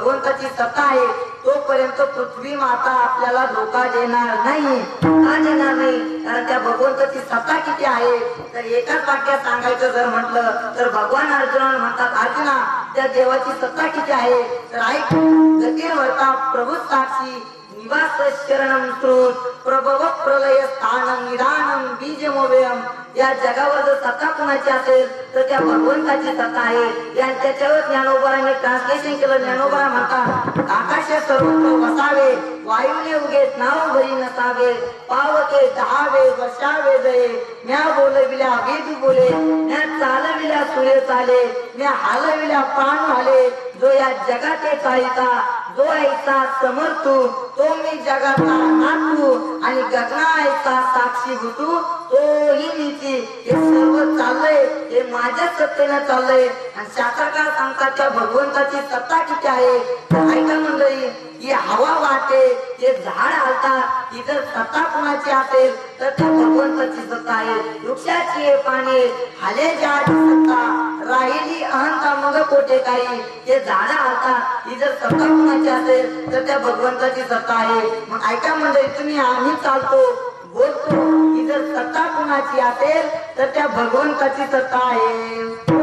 भगवंताची सत्ता आहे तोपर्यंत पृथ्वी माता आपल्याला धोका देणार नाही. का देणार नाही? कारण त्या भगवंताची सत्ता किती आहे. तर एकाच वाक्यात सांगायचं जर म्हटलं तर भगवान अर्जुनाला म्हणतात, अर्जुना त्या देवाची सत्ता किती आहे. तर ऐक, गतीर वर्ता प्रभू साक्षी निवास शरणम श्रुत प्रभव प्रलय स्थानम निदानम बीजमोव्ययम. या जगावर जर सत्ता कुणाची असेल तर त्या भगवंताची सत्ता आहे. आणि त्याच्यावर ज्ञानोबाराने ट्रान्सलेशन केलं. ज्ञानोबा म्हणतात, आकाश सर्वत्र वसावे वायूने उगे नाव भरी नसावे पावके दहावे वर्षावे जये म्या बोलविल्या वेद बोले म्या चालविल्या सूर्य चाले म्या हालविल्या प्राण हाले. जो या जगाचे चालिता जो ऐसा समर्थू तो मी जगाचा नातू आणि गगनाचा साक्षी भूतू तोही नीती. हे सर्व चाललंय हे माझ्या सत्तेनं चाललंय. आणि शास्त्रकार सांगतात त्या भगवंताची सत्ता किती आहे. ऐका मंडळी, ही हवा वाहते, हे झाड हलतात, ही जर सत्ता कुणाची असेल तर त्या भगवंताची सत्ता आहे. वृक्षाची हे पाणी हाले ज्याची सत्ता राहिली अहंता मग कोठे काही. हे झाड हलतात, ही जर सत्ता कुणाची असेल तर त्या भगवंताची सत्ता आहे. मग ऐका मंडळी, तुम्ही आम्ही चालतो बोलतो, ही जर सत्ता कुणाची असेल तर त्या भगवंताची सत्ता आहे.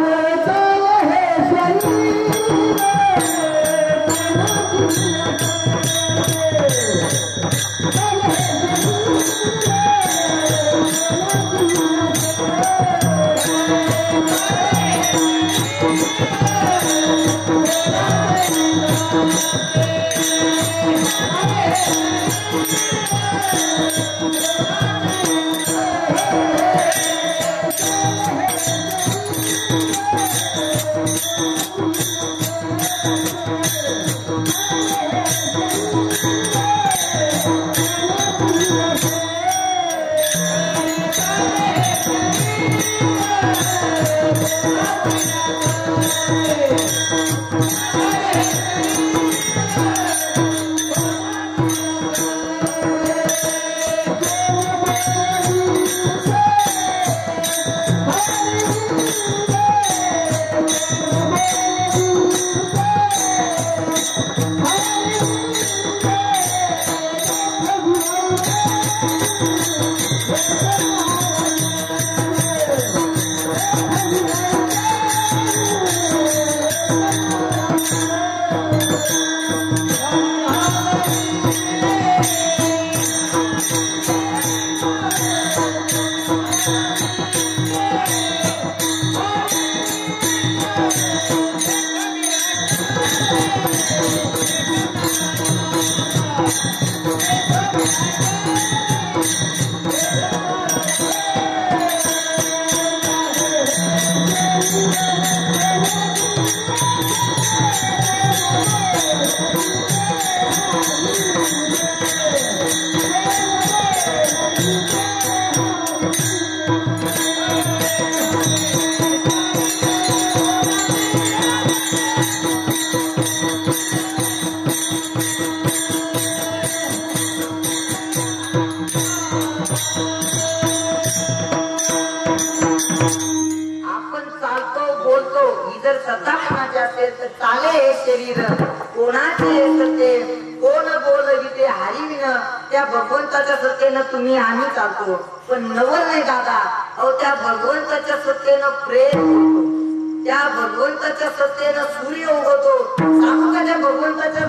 चाले हे शरीर कोणाचे सत्य कोण बोलविते हरिविन. त्या भगवंताच्या सत्तेनं तुम्ही आम्ही चालतो. पण नवल नाही दादा, अहो त्या भगवंताच्या सत्तेनं प्रेम होतो, त्या भगवंताच्या सत्तेनं सूर्य उगवतो. सांगू का त्या भगवंताच्या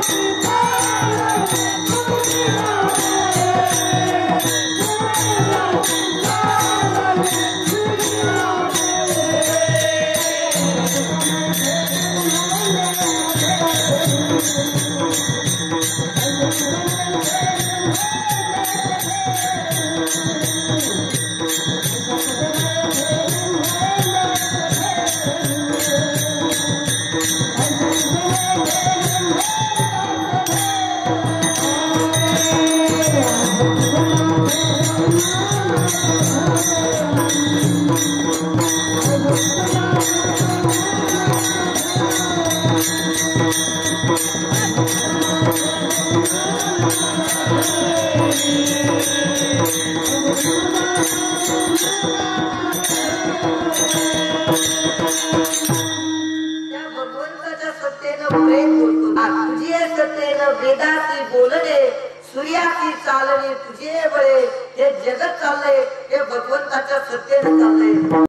वेदाची बोलणे सूर्याची चालणे तुझे बळे हे जगत चाललंय हे भगवंताच्या सत्तेने चाललंय.